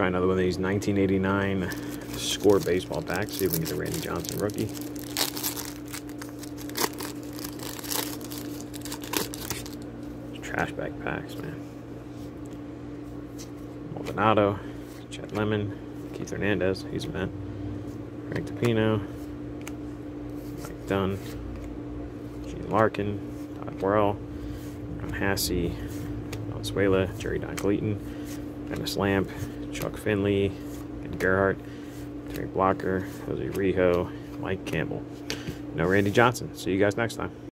try another one of these 1989 Score baseball packs. See if we can get the Randy Johnson rookie. Trash bag packs, man. Maldonado, Chet Lemon, Keith Hernandez, he's a man. Frank DiPino, Mike Dunn, Gene Larkin, Todd Worrell, Ron Hassey, Valenzuela, Jerry Don Clayton, Dennis Lamp, Chuck Finley, Ed Gerhardt, Terry Blocker, Jose Rijo, Mike Campbell. No Randy Johnson. See you guys next time.